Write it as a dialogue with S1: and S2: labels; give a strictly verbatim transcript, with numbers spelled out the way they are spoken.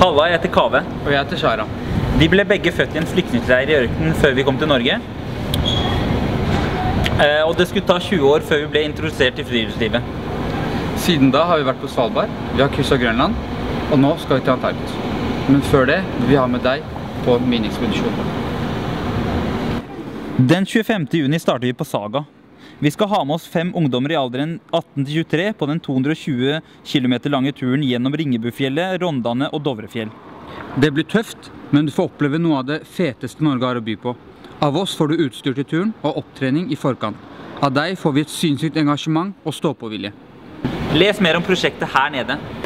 S1: Halla, jeg heter Kave.
S2: Og jeg heter Shara.
S1: Vi ble begge født i en flyktningleir i ørkenen før vi kom til Norge. Og det skulle ta tjue år før vi ble introdusert til friluftslivet.
S2: Siden da har vi vært på Svalbard, vi har krysset Grønland, og nå skal vi til Antarktis. Men før det vil vi ha med deg på miniekspedisjon.
S1: Den tjuefemte juni starter vi på Saga. Vi skal ha med oss fem ungdommer i alderen atten til tjuetre på den to hundre og tjue kilometer lange turen gjennom Ringebufjellet, Rondane og Dovrefjell.
S2: Det blir tøft, men du får oppleve noe av det feteste Norge har å by på. Av oss får du utstyr til turen og opptrening i forkant. Av deg får vi et sinnssykt engasjement og stå-på-vilje.
S1: Les mer om prosjektet her nede.